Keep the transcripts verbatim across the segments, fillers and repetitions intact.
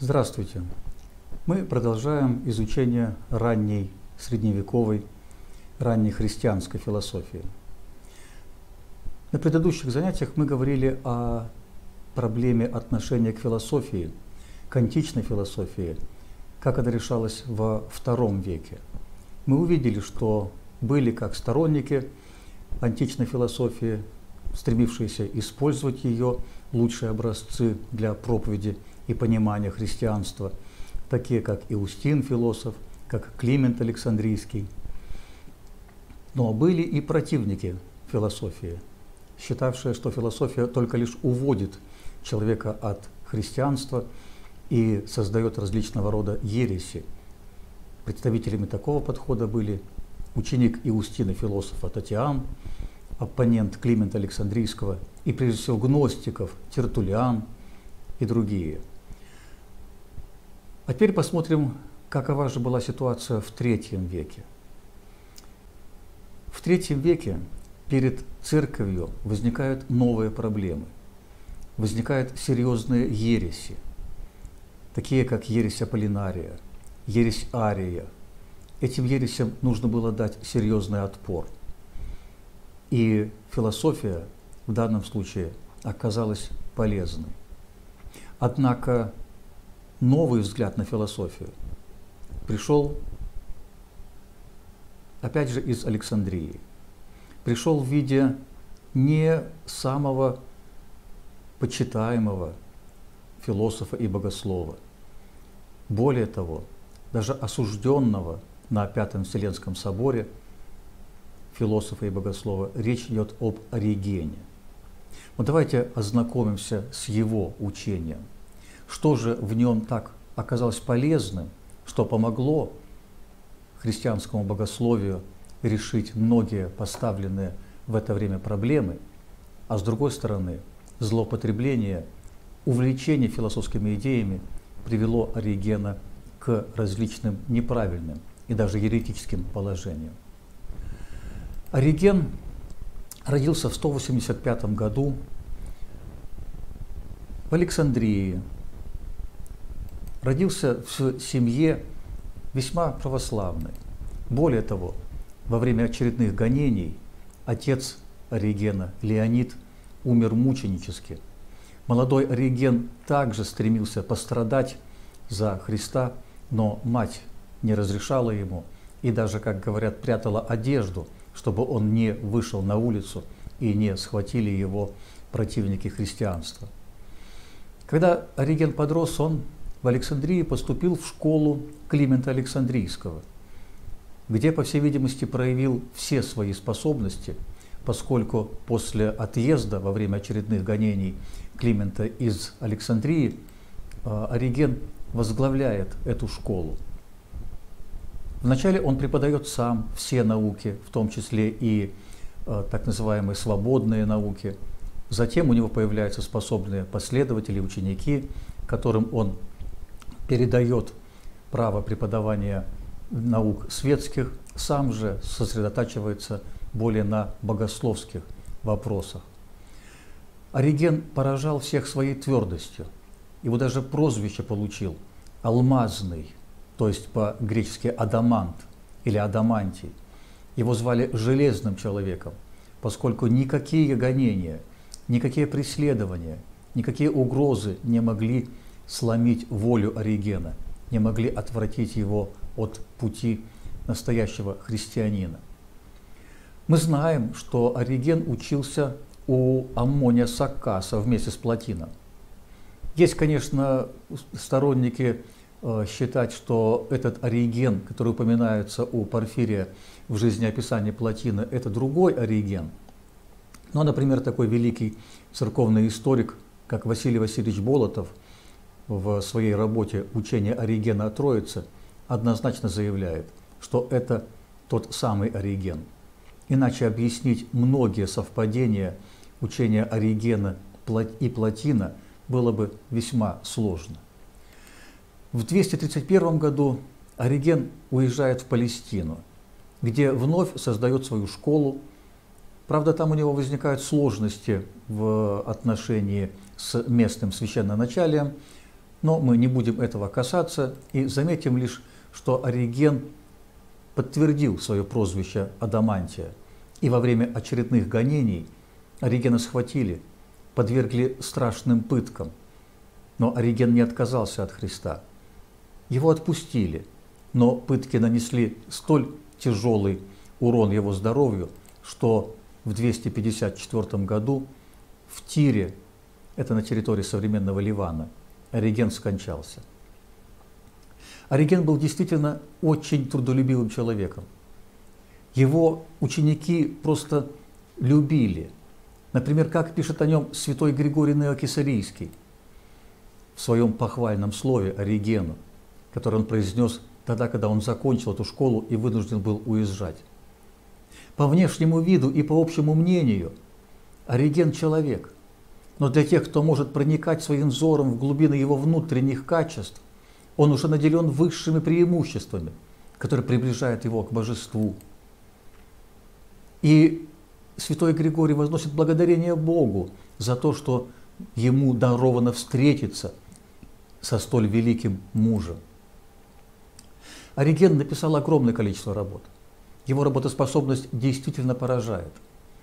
Здравствуйте! Мы продолжаем изучение ранней средневековой, ранней христианской философии. На предыдущих занятиях мы говорили о проблеме отношения к философии, к античной философии, как она решалась во втором веке. Мы увидели, что были как сторонники античной философии, стремившиеся использовать ее лучшие образцы для проповеди и понимания христианства, такие как Иустин философ, как Климент Александрийский. Но были и противники философии, считавшие, что философия только лишь уводит человека от христианства и создает различного рода ереси. Представителями такого подхода были ученик Иустина философа Татиан, оппонент Климента Александрийского и, прежде всего, гностиков Тертуллиан и другие. А теперь посмотрим, какова же была ситуация в третьем веке. В третьем веке перед церковью возникают новые проблемы, возникают серьезные ереси, такие как ересь Аполлинария, ересь Ария. Этим ересям нужно было дать серьезный отпор. И философия в данном случае оказалась полезной. Однако новый взгляд на философию пришел, опять же, из Александрии. Пришел в виде не самого почитаемого философа и богослова, более того, даже осужденного на Пятом Вселенском соборе философа и богослова, речь идет об Оригене. Вот давайте ознакомимся с его учением. Что же в нем так оказалось полезным, что помогло христианскому богословию решить многие поставленные в это время проблемы, а с другой стороны, злоупотребление, увлечение философскими идеями привело Оригена к различным неправильным и даже еретическим положениям. Ориген родился в сто восемьдесят пятом году в Александрии. Родился в семье весьма православной. Более того, во время очередных гонений отец Оригена, Леонид, умер мученически. Молодой Ориген также стремился пострадать за Христа, но мать не разрешала ему и даже, как говорят, прятала одежду, чтобы он не вышел на улицу и не схватили его противники христианства. Когда Ориген подрос, он в Александрии поступил в школу Климента Александрийского, где, по всей видимости, проявил все свои способности, поскольку после отъезда во время очередных гонений Климента из Александрии Ориген возглавляет эту школу. Вначале он преподает сам все науки, в том числе и э, так называемые свободные науки. Затем у него появляются способные последователи, ученики, которым он передает право преподавания наук светских, сам же сосредотачивается более на богословских вопросах. Ориген поражал всех своей твердостью. Его даже прозвище получил «алмазный», то есть по-гречески «адамант» или «адамантий». Его звали «железным человеком», поскольку никакие гонения, никакие преследования, никакие угрозы не могли сломить волю Оригена, не могли отвратить его от пути настоящего христианина. Мы знаем, что Ориген учился у Аммония Саккаса вместе с Плотином. Есть, конечно, сторонники считать, что этот Ориген, который упоминается у Порфирия в жизнеописании Плотина, это другой Ориген. Но, например, такой великий церковный историк, как Василий Васильевич Болотов, в своей работе «Учение Оригена о Троице» однозначно заявляет, что это тот самый Ориген. Иначе объяснить многие совпадения учения Оригена и Плотина было бы весьма сложно. В двести тридцать первом году Ориген уезжает в Палестину, где вновь создает свою школу. Правда, там у него возникают сложности в отношении с местным священноначалием, Но мы не будем этого касаться и заметим лишь, что Ориген подтвердил свое прозвище Адамантия. И во время очередных гонений Оригена схватили, подвергли страшным пыткам. Но Ориген не отказался от Христа. Его отпустили, но пытки нанесли столь тяжелый урон его здоровью, что в двести пятьдесят четвёртом году в Тире, это на территории современного Ливана, Ориген скончался. Ориген был действительно очень трудолюбивым человеком. Его ученики просто любили. Например, как пишет о нем святой Григорий Неокесарийский в своем похвальном слове Оригену, которое он произнес тогда, когда он закончил эту школу и вынужден был уезжать. По внешнему виду и по общему мнению Ориген человек, но для тех, кто может проникать своим взором в глубины его внутренних качеств, он уже наделен высшими преимуществами, которые приближают его к божеству. И святой Григорий возносит благодарение Богу за то, что ему даровано встретиться со столь великим мужем. Ориген написал огромное количество работ. Его работоспособность действительно поражает.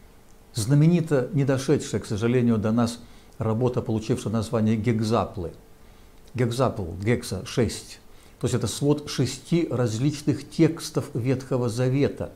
Знаменита не дошедшая, к сожалению, до нас работа, получившая название Гекзаплы. Гекзапл, гекса, шесть. То есть это свод шести различных текстов Ветхого Завета.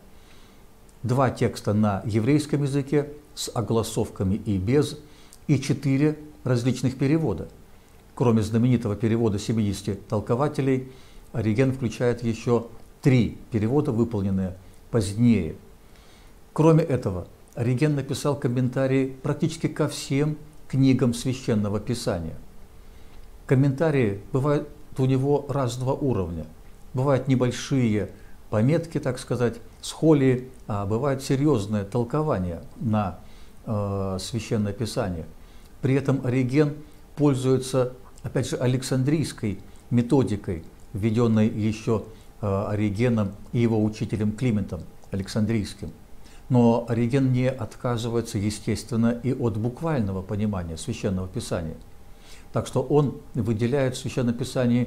Два текста на еврейском языке с огласовками и без, и четыре различных перевода. Кроме знаменитого перевода семидесяти толкователей, Ориген включает еще три перевода, выполненные позднее. Кроме этого, Ориген написал комментарии практически ко всем книгам Священного Писания. Комментарии бывают у него разного уровня. Бывают небольшие пометки, так сказать, схолии, а бывают серьезные толкования на э, Священное Писание. При этом Ориген пользуется, опять же, Александрийской методикой, введенной еще э, Оригеном и его учителем Климентом Александрийским. Но Ориген не отказывается, естественно, и от буквального понимания Священного Писания. Так что он выделяет в Священном Писании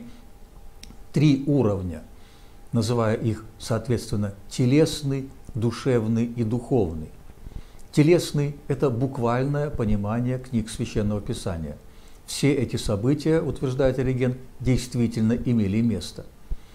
три уровня, называя их, соответственно, телесный, душевный и духовный. Телесный – это буквальное понимание книг Священного Писания. Все эти события, утверждает Ориген, действительно имели место.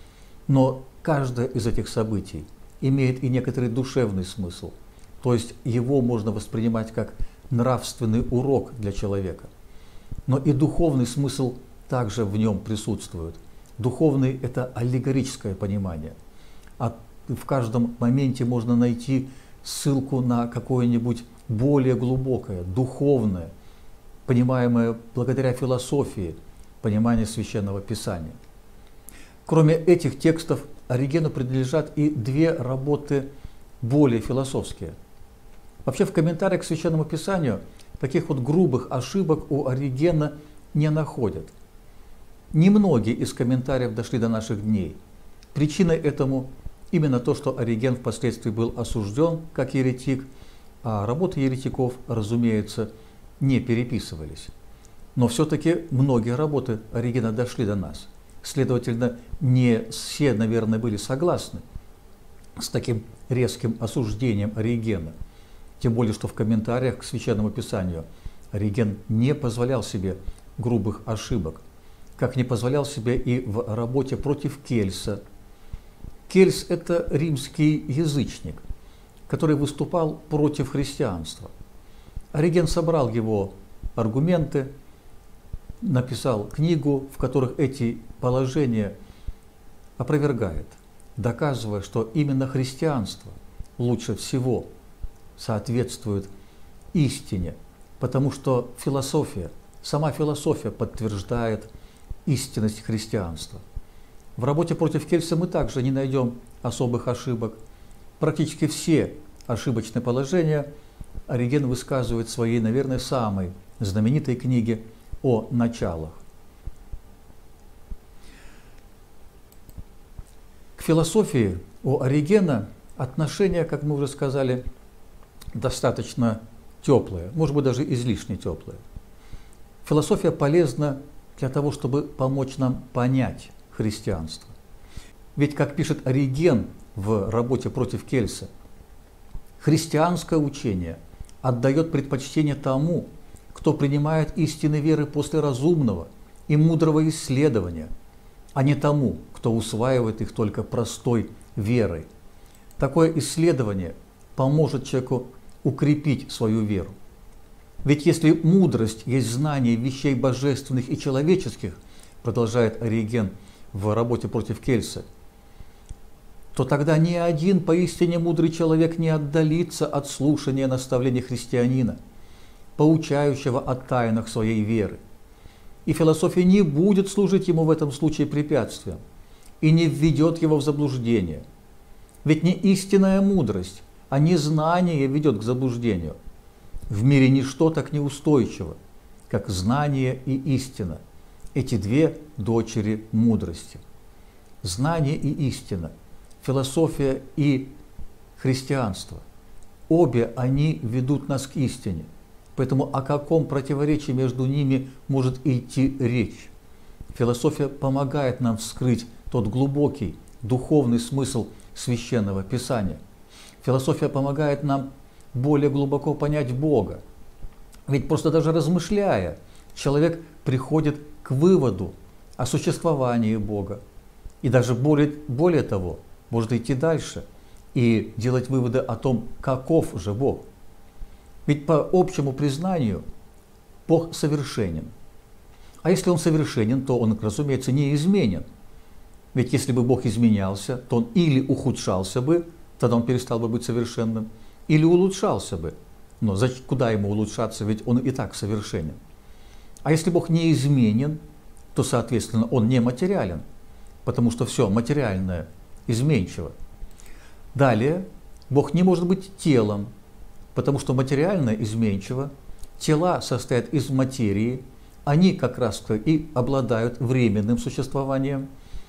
Но каждое из этих событий имеет и некоторый душевный смысл, то есть его можно воспринимать как нравственный урок для человека. Но и духовный смысл также в нем присутствует. Духовный – это аллегорическое понимание. А в каждом моменте можно найти ссылку на какое-нибудь более глубокое, духовное, понимаемое благодаря философии, понимание Священного Писания. Кроме этих текстов, Оригену принадлежат и две работы более философские. Вообще в комментариях к Священному Писанию таких вот грубых ошибок у Оригена не находят. Немногие из комментариев дошли до наших дней. Причиной этому именно то, что Ориген впоследствии был осужден как еретик, а работы еретиков, разумеется, не переписывались. Но все-таки многие работы Оригена дошли до нас. Следовательно, не все, наверное, были согласны с таким резким осуждением Оригена. Тем более, что в комментариях к Священному Писанию Ориген не позволял себе грубых ошибок, как не позволял себе и в работе против Кельса. Кельс – это римский язычник, который выступал против христианства. Ориген собрал его аргументы, написал книгу, в которых эти положения опровергает, доказывая, что именно христианство лучше всего соответствует истине, потому что философия, сама философия подтверждает истинность христианства. В работе против Кельса мы также не найдем особых ошибок. Практически все ошибочные положения Ориген высказывает в своей, наверное, самой знаменитой книге о началах. К философии у Оригена отношение, как мы уже сказали, достаточно теплое, может быть, даже излишне теплое. Философия полезна для того, чтобы помочь нам понять христианство. Ведь, как пишет Ориген в работе против Кельса, христианское учение отдает предпочтение тому, кто принимает истины веры после разумного и мудрого исследования, а не тому, кто усваивает их только простой верой. Такое исследование поможет человеку укрепить свою веру. Ведь если мудрость есть знание вещей божественных и человеческих, продолжает Ориген в работе против Кельса, то тогда ни один поистине мудрый человек не отдалится от слушания наставлений христианина, поучающего о тайнах своей веры. И философия не будет служить ему в этом случае препятствием и не введет его в заблуждение. Ведь не истинная мудрость, а незнание ведет к заблуждению. В мире ничто так неустойчиво, как знание и истина. Эти две дочери мудрости. Знание и истина, философия и христианство. Обе они ведут нас к истине. Поэтому о каком противоречии между ними может идти речь? Философия помогает нам вскрыть тот глубокий духовный смысл Священного Писания. Философия помогает нам более глубоко понять Бога. Ведь просто даже размышляя, человек приходит к выводу о существовании Бога. И даже более, более того, может идти дальше и делать выводы о том, каков же Бог. Ведь по общему признанию Бог совершенен. А если Он совершенен, то Он, разумеется, неизменен. Ведь если бы Бог изменялся, то Он или ухудшался бы, тогда Он перестал бы быть совершенным, или улучшался бы. Но куда Ему улучшаться, ведь Он и так совершенен. А если Бог неизменен, то, соответственно, Он нематериален, потому что все материальное изменчиво. Далее, Бог не может быть телом, потому что материальное изменчиво, тела состоят из материи, они как раз и обладают временным существованием,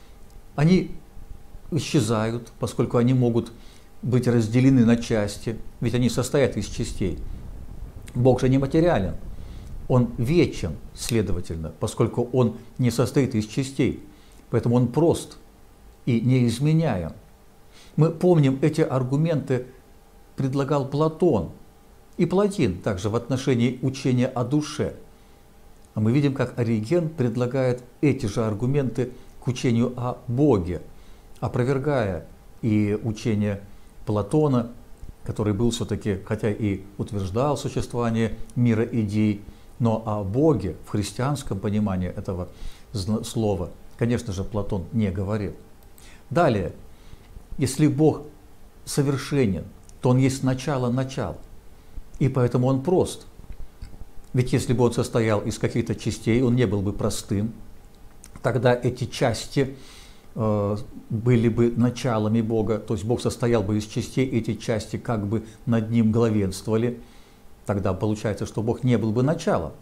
они исчезают, поскольку они могут быть разделены на части, ведь они состоят из частей. Бог же не материален, Он вечен, следовательно, поскольку Он не состоит из частей, поэтому Он прост и неизменяем. Мы помним, эти аргументы предлагал Платон и Платин также в отношении учения о душе. А мы видим, как Ориген предлагает эти же аргументы к учению о Боге, опровергая и учение Платона, который был все-таки, хотя и утверждал существование мира идей, но о Боге в христианском понимании этого слова, конечно же, Платон не говорил. Далее, если Бог совершенен, то Он есть начало начал, и поэтому Он прост. Ведь если бы Он состоял из каких-то частей, Он не был бы простым. Тогда эти части э, были бы началами Бога, то есть Бог состоял бы из частей, эти части как бы над Ним главенствовали. Тогда получается, что Бог не был бы началом.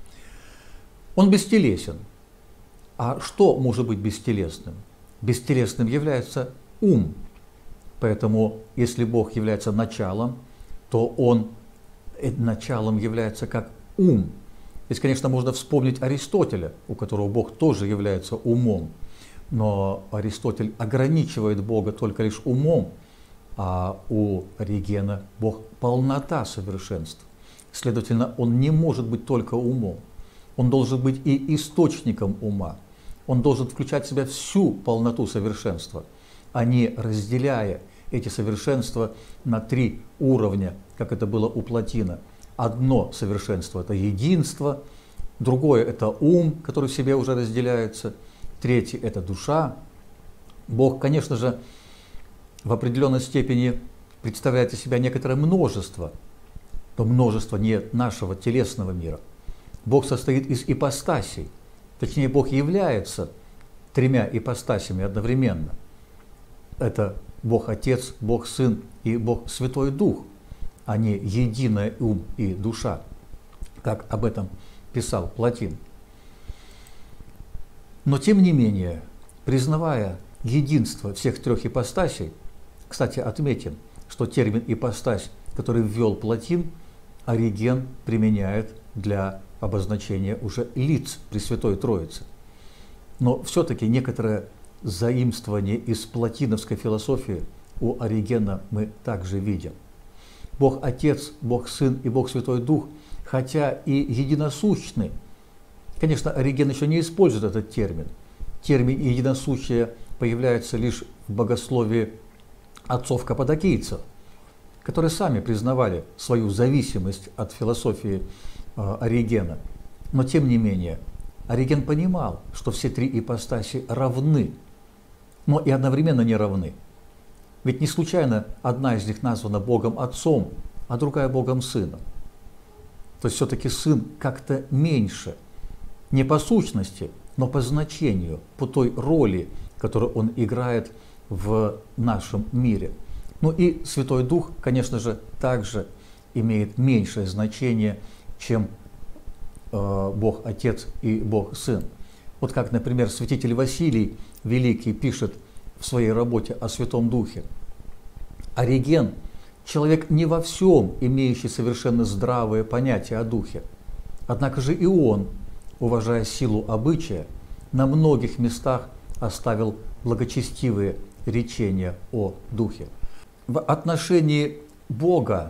Он бестелесен. А что может быть бестелесным? Бестелесным является ум. Поэтому, если Бог является началом, то Он началом является как ум. Здесь, конечно, можно вспомнить Аристотеля, у которого Бог тоже является умом. Но Аристотель ограничивает Бога только лишь умом, а у Оригена Бог полнота совершенства. Следовательно, Он не может быть только умом. Он должен быть и источником ума. Он должен включать в себя всю полноту совершенства, а не разделяя эти совершенства на три уровня, как это было у Платина. Одно совершенство – это единство, другое – это ум, который в себе уже разделяется, третье – это душа. Бог, конечно же, в определенной степени представляет из себя некоторое множество, но множество не нашего телесного мира. Бог состоит из ипостасей, точнее, Бог является тремя ипостасями одновременно. Это Бог Отец, Бог Сын и Бог Святой Дух, а не единое ум и душа, как об этом писал Платин. Но тем не менее, признавая единство всех трех ипостасей, кстати, отметим, что термин ипостась, который ввел Платин, Ориген применяет для обозначение уже лиц Пресвятой Троицы. Но все-таки некоторое заимствование из платиновской философии у Оригена мы также видим. Бог Отец, Бог Сын и Бог Святой Дух, хотя и единосущны, конечно, Ориген еще не использует этот термин. Термин «единосущее» появляется лишь в богословии отцов каппадокийцев, которые сами признавали свою зависимость от философии э, Оригена. Но тем не менее, Ориген понимал, что все три ипостаси равны, но и одновременно не равны. Ведь не случайно одна из них названа Богом Отцом, а другая Богом Сыном. То есть все-таки Сын как-то меньше, не по сущности, но по значению, по той роли, которую Он играет в нашем мире. Ну и Святой Дух, конечно же, также имеет меньшее значение, чем э, Бог Отец и Бог Сын. Вот как, например, святитель Василий Великий пишет в своей работе о Святом Духе. Ориген – человек не во всем имеющий совершенно здравое понятие о Духе. Однако же и он, уважая силу обычая, на многих местах оставил благочестивые речения о Духе. В отношении Бога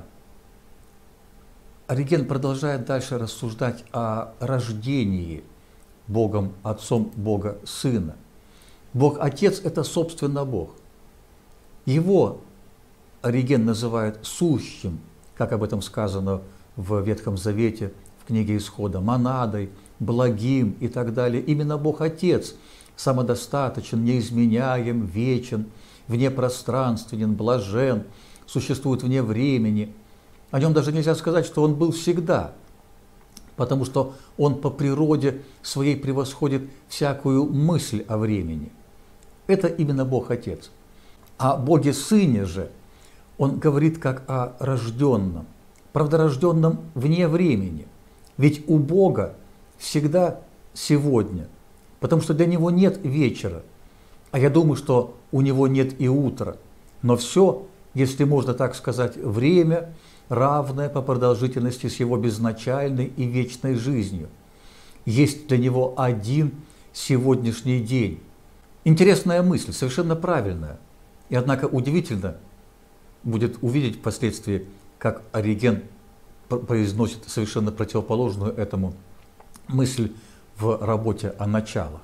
Ориген продолжает дальше рассуждать о рождении Богом Отцом Бога Сына. Бог Отец – это, собственно, Бог. Его Ориген называет сущим, как об этом сказано в Ветхом Завете, в книге Исхода, монадой, благим и так далее. Именно Бог Отец самодостаточен, неизменяем, вечен, внепространственен, блажен, существует вне времени. О нем даже нельзя сказать, что он был всегда, потому что он по природе своей превосходит всякую мысль о времени. Это именно Бог Отец. О Боге Сыне же он говорит как о рожденном, правда, рожденном вне времени. Ведь у Бога всегда сегодня, потому что для Него нет вечера. А я думаю, что у Него нет и утра. Но все, если можно так сказать, время, равное по продолжительности с Его безначальной и вечной жизнью. Есть для Него один сегодняшний день. Интересная мысль, совершенно правильная. И однако удивительно будет увидеть впоследствии, как Ориген произносит совершенно противоположную этому мысль в работе о началах.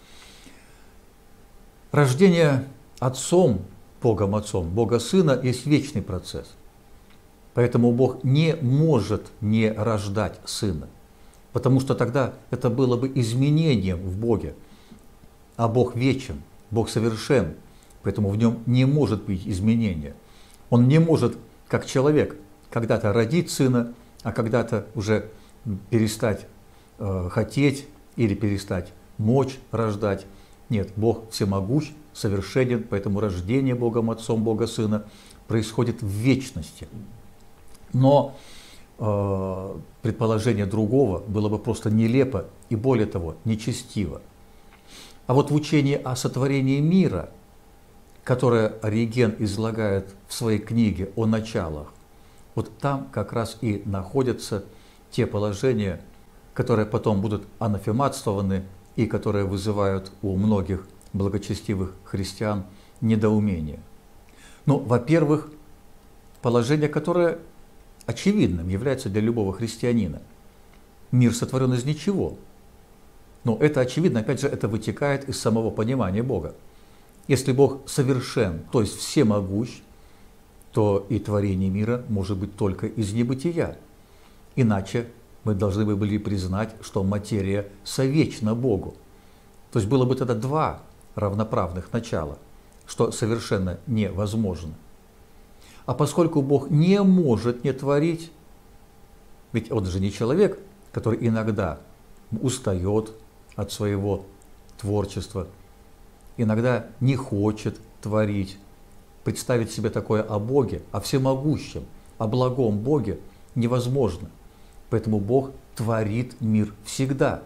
Рождение Отцом, Богом Отцом, Бога Сына есть вечный процесс. Поэтому Бог не может не рождать Сына, потому что тогда это было бы изменением в Боге. А Бог вечен, Бог совершен, поэтому в нем не может быть изменения. Он не может, как человек, когда-то родить Сына, а когда-то уже перестать э, хотеть или перестать мочь рождать. Нет, Бог всемогущ, совершенен, поэтому рождение Богом Отцом Бога Сына происходит в вечности. Но э, предположение другого было бы просто нелепо и, более того, нечестиво. А вот в учении о сотворении мира, которое Ориген излагает в своей книге о началах, вот там как раз и находятся те положения, которые потом будут анафематствованы и которые вызывают у многих благочестивых христиан недоумение. Ну, во-первых, положение, которое очевидным является для любого христианина. Мир сотворен из ничего. Но это очевидно, опять же, это вытекает из самого понимания Бога. Если Бог совершен, то есть всемогущ, то и творение мира может быть только из небытия. Иначе мы должны бы были признать, что материя совечна Богу. То есть было бы тогда два равноправных начала, что совершенно невозможно. А поскольку Бог не может не творить, ведь Он же не человек, который иногда устает от своего творчества, иногда не хочет творить. Представить себе такое о Боге, о всемогущем, о благом Боге невозможно. Поэтому Бог творит мир всегда.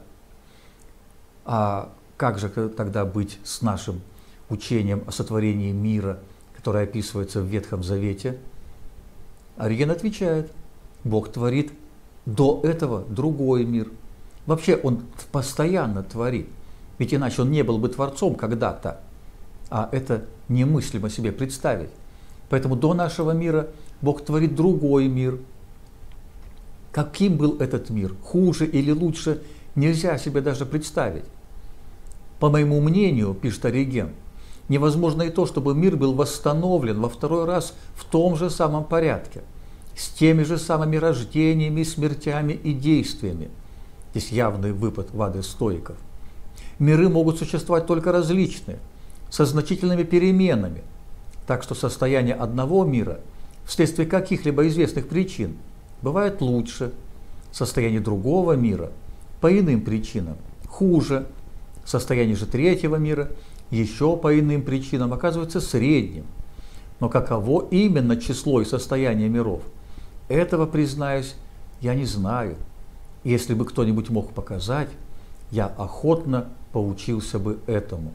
А как же тогда быть с нашим учением о сотворении мира, которое описывается в Ветхом Завете? Ориген отвечает: Бог творит до этого другой мир, Вообще он постоянно творит. Ведь иначе он не был бы творцом когда-то. А это немыслимо себе представить. Поэтому до нашего мира Бог творит другой мир. Каким был этот мир? Хуже или лучше? Нельзя себе даже представить. По моему мнению, пишет Ориген, невозможно и то, чтобы мир был восстановлен во второй раз в том же самом порядке, с теми же самыми рождениями, смертями и действиями. Здесь явный выпад в адрес стоиков. Миры могут существовать только различные, со значительными переменами. Так что состояние одного мира вследствие каких-либо известных причин бывает лучше, состояние другого мира по иным причинам хуже, состояние же третьего мира еще по иным причинам оказывается средним. Но каково именно число и состояние миров, этого, признаюсь, я не знаю. Если бы кто-нибудь мог показать, я охотно поучился бы этому.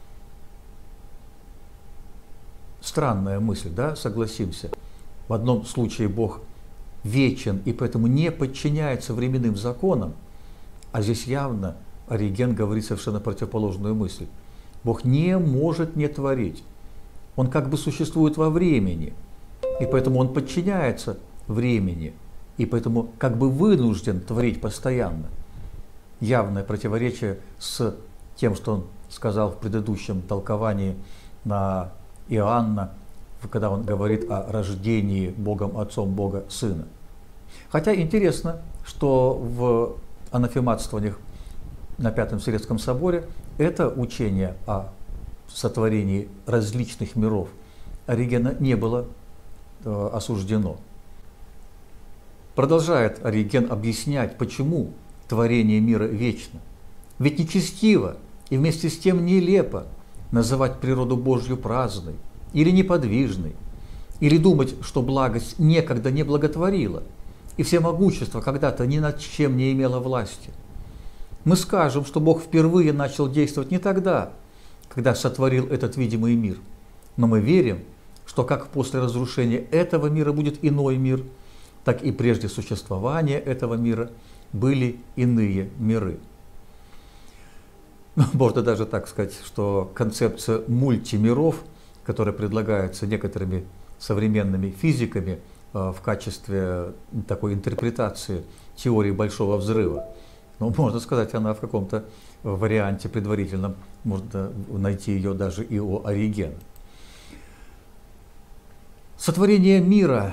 Странная мысль, да, согласимся. В одном случае Бог вечен и поэтому не подчиняется временным законам, а здесь явно Ориген говорит совершенно противоположную мысль. Бог не может не творить. Он как бы существует во времени, и поэтому он подчиняется времени, и поэтому как бы вынужден творить постоянно. Явное противоречие с тем, что он сказал в предыдущем толковании на Иоанна, когда он говорит о рождении Богом Отцом Бога Сына. Хотя интересно, что в анафематствованиях на Пятом Вселенском соборе это учение о сотворении различных миров Оригена не было э, осуждено. Продолжает Ориген объяснять, почему творение мира вечно. Ведь нечестиво и вместе с тем нелепо называть природу Божью праздной или неподвижной, или думать, что благость некогда не благотворила, и всемогущество когда-то ни над чем не имело власти. Мы скажем, что Бог впервые начал действовать не тогда, когда сотворил этот видимый мир, но мы верим, что как после разрушения этого мира будет иной мир, так и прежде существования этого мира были иные миры. Можно даже так сказать, что концепция мультимиров, которая предлагается некоторыми современными физиками в качестве такой интерпретации теории Большого взрыва, ну, можно сказать, она в каком-то варианте предварительном, можно найти ее даже и у Оригена. Сотворение мира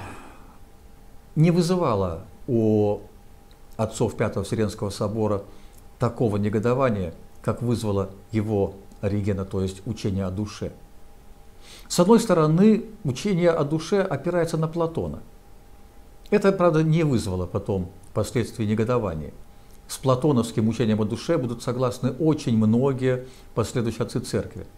не вызывало у отцов Пятого Вселенского собора такого негодования, как вызвало его Оригена, то есть учение о душе. С одной стороны, учение о душе опирается на Платона. Это, правда, не вызвало потом впоследствии негодования. С платоновским учением о душе будут согласны очень многие последующие отцы церкви.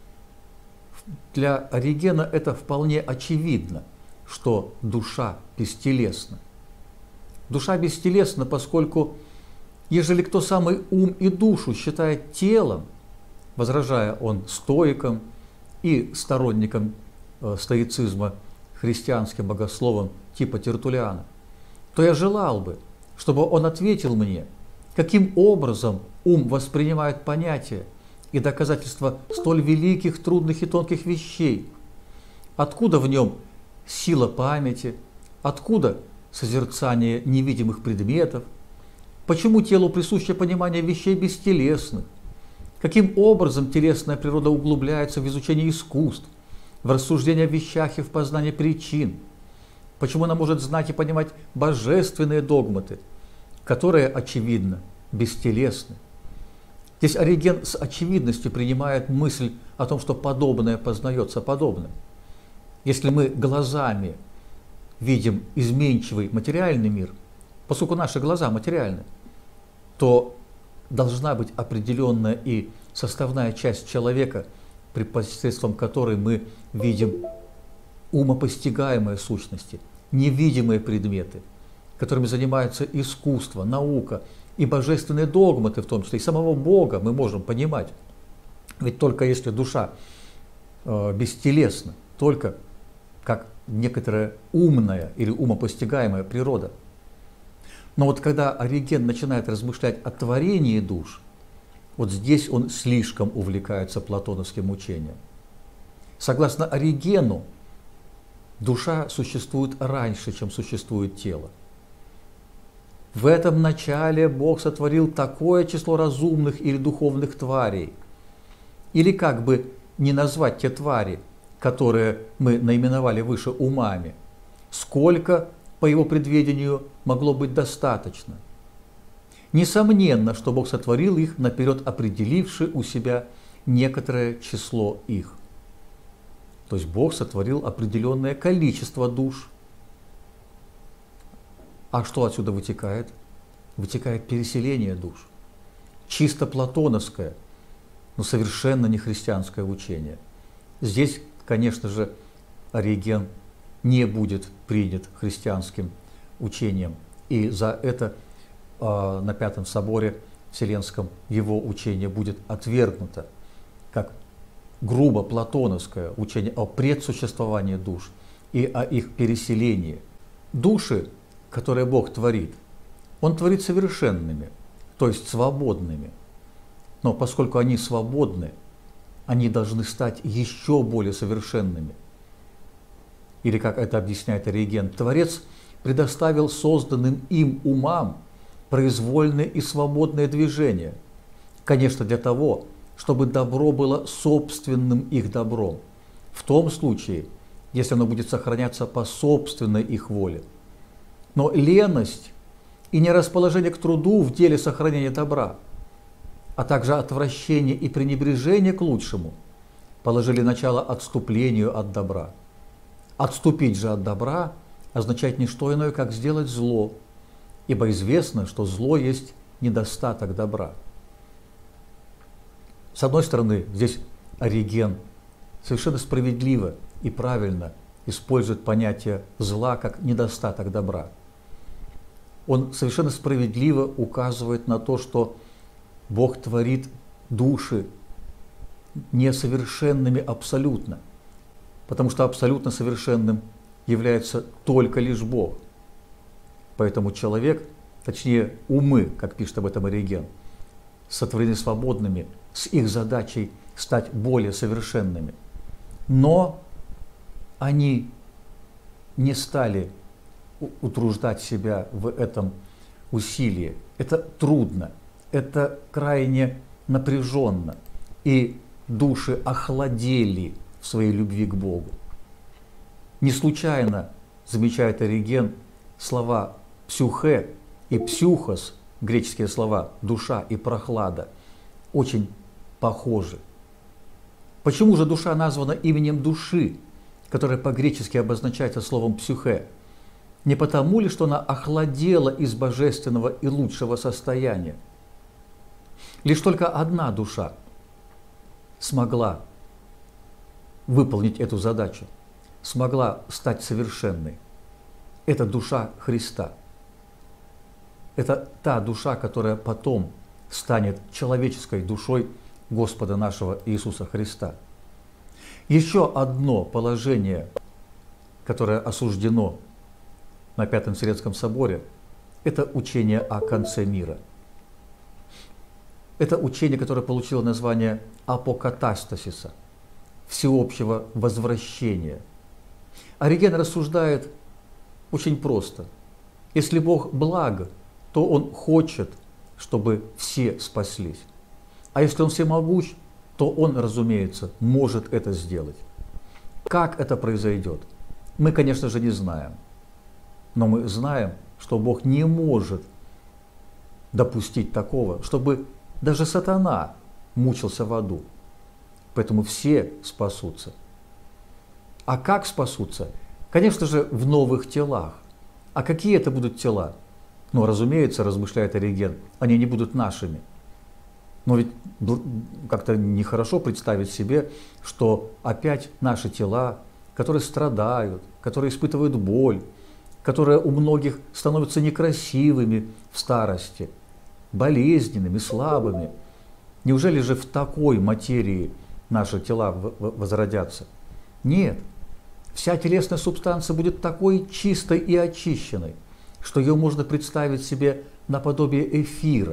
Для Оригена это вполне очевидно, что душа бестелесна. Душа бестелесна, поскольку, ежели кто самый ум и душу считает телом, возражая он стоикам и сторонникам э, стоицизма, христианским богословам типа Тертуллиана, то я желал бы, чтобы он ответил мне, каким образом ум воспринимает понятия и доказательства столь великих, трудных и тонких вещей, откуда в нем сила памяти, откуда созерцание невидимых предметов, почему телу присуще понимание вещей бестелесных, каким образом телесная природа углубляется в изучение искусств, в рассуждение о вещах и в познание причин, почему она может знать и понимать божественные догматы, которые, очевидно, бестелесны. Здесь Ориген с очевидностью принимает мысль о том, что подобное познается подобным. Если мы глазами видим изменчивый материальный мир, поскольку наши глаза материальны, то должна быть определенная и составная часть человека, при посредством которой мы видим умопостигаемые сущности, невидимые предметы, которыми занимается искусство, наука и божественные догматы, в том числе и самого Бога мы можем понимать. Ведь только если душа э, бестелесна, только как некоторая умная или умопостигаемая природа. Но вот когда Ориген начинает размышлять о творении душ, вот здесь он слишком увлекается платоновским учением. Согласно Оригену, душа существует раньше, чем существует тело. В этом начале Бог сотворил такое число разумных или духовных тварей. Или как бы не назвать те твари, которые мы наименовали выше умами, сколько, по его предвидению, могло быть достаточно. Несомненно, что Бог сотворил их, наперед определивши у себя некоторое число их. То есть Бог сотворил определенное количество душ. А что отсюда вытекает? Вытекает переселение душ. Чисто платоновское, но совершенно не христианское учение. Здесь, конечно же, Ориген не будет принят христианским учением. И за это э, на Пятом соборе Вселенском его учение будет отвергнуто, как грубо платоновское учение о предсуществовании душ и о их переселении. Души, которые Бог творит, Он творит совершенными, то есть свободными. Но поскольку они свободны, они должны стать еще более совершенными. Или, как это объясняет Ориген, Творец предоставил созданным им умам произвольное и свободное движение. Конечно, для того, чтобы добро было собственным их добром. В том случае, если оно будет сохраняться по собственной их воле. Но леность и нерасположение к труду в деле сохранения добра, а также отвращение и пренебрежение к лучшему, положили начало отступлению от добра. Отступить же от добра означает не что иное, как сделать зло, ибо известно, что зло есть недостаток добра. С одной стороны, здесь Ориген совершенно справедливо и правильно использует понятие зла как недостаток добра. Он совершенно справедливо указывает на то, что Бог творит души несовершенными абсолютно, потому что абсолютно совершенным является только лишь Бог. Поэтому человек, точнее умы, как пишет об этом Ориген, сотворены свободными с их задачей стать более совершенными. Но они не стали утруждать себя в этом усилии. Это трудно, это крайне напряженно. И души охладели в своей любви к Богу. Не случайно, замечает Ориген, слова «псюхе» и «псюхос», греческие слова «душа» и «прохлада», очень похожи. Почему же душа названа именем души, которая по-гречески обозначается словом «псюхе»? Не потому ли, что она охладела из божественного и лучшего состояния? Лишь только одна душа смогла выполнить эту задачу, смогла стать совершенной. Это душа Христа. Это та душа, которая потом станет человеческой душой Господа нашего Иисуса Христа. Еще одно положение, которое осуждено на Пятом Вселенском соборе, это учение о конце мира. Это учение, которое получило название апокатастасиса, всеобщего возвращения. Ориген рассуждает очень просто. Если Бог благ, то Он хочет, чтобы все спаслись. А если Он всемогущ, то Он, разумеется, может это сделать. Как это произойдет, мы, конечно же, не знаем. Но мы знаем, что Бог не может допустить такого, чтобы даже сатана мучился в аду. Поэтому все спасутся. А как спасутся? Конечно же, в новых телах. А какие это будут тела? Ну, разумеется, размышляет Ориген, они не будут нашими. Но ведь как-то нехорошо представить себе, что опять наши тела, которые страдают, которые испытывают боль, которые у многих становятся некрасивыми в старости, болезненными, слабыми. Неужели же в такой материи наши тела возродятся? Нет. Вся телесная субстанция будет такой чистой и очищенной, что ее можно представить себе наподобие эфира.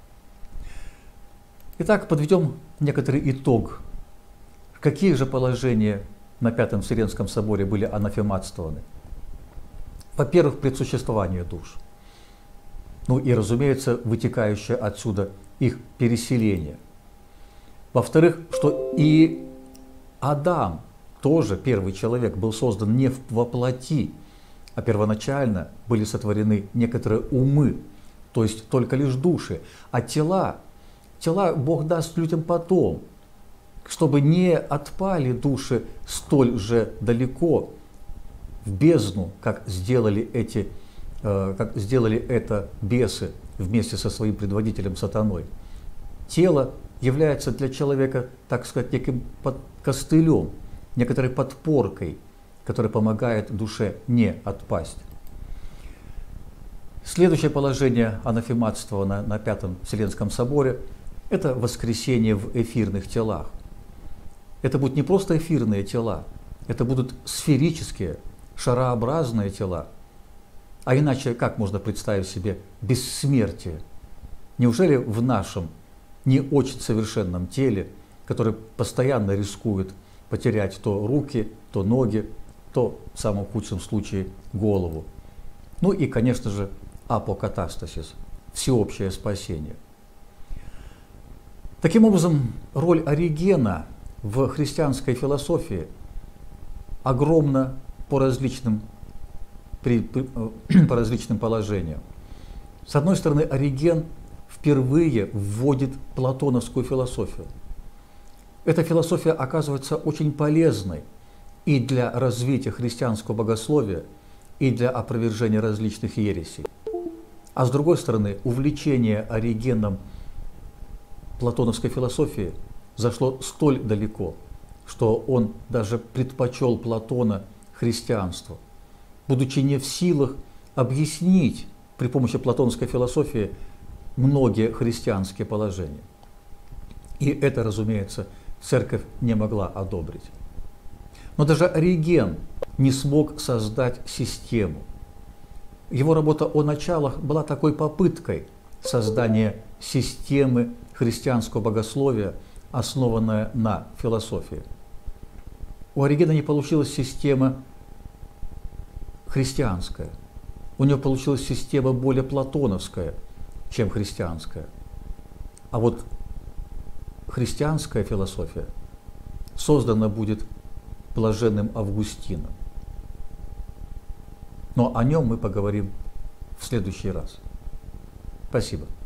Итак, подведем некоторый итог. Какие же положения на Пятом Вселенском соборе были анафематствованы? Во-первых, предсуществование душ. Ну и, разумеется, вытекающее отсюда их переселение. Во-вторых, что и Адам, тоже первый человек, был создан не во плоти, а первоначально были сотворены некоторые умы, то есть только лишь души, а тела, тела Бог даст людям потом, чтобы не отпали души столь же далеко в бездну, как сделали, эти, э, как сделали это бесы вместе со своим предводителем сатаной. Тело является для человека, так сказать, неким под костылем, некоторой подпоркой, которая помогает душе не отпасть. Следующее положение анафематства на, на Пятом Вселенском соборе – это воскресение в эфирных телах. Это будут не просто эфирные тела, это будут сферические, шарообразные тела. А иначе как можно представить себе бессмертие? Неужели в нашем не очень совершенном теле, которое постоянно рискует потерять то руки, то ноги, то в самом худшем случае голову? Ну и, конечно же, апокатастасис, всеобщее спасение. Таким образом, роль Оригена в христианской философии огромна по различным, при, по различным положениям. С одной стороны, Ориген впервые вводит платоновскую философию. Эта философия оказывается очень полезной и для развития христианского богословия, и для опровержения различных ересей. А с другой стороны, увлечение Оригеном платоновской философии зашло столь далеко, что он даже предпочел Платона христианству, будучи не в силах объяснить при помощи платоновской философии многие христианские положения. И это, разумеется, церковь не могла одобрить. Но даже Ориген не смог создать систему. Его работа о началах была такой попыткой создания системы христианского богословия, основанная на философии. У Оригена не получилась система христианская. У него получилась система более платоновская, чем христианская. А вот христианская философия создана будет блаженным Августином. Но о нем мы поговорим в следующий раз. Спасибо.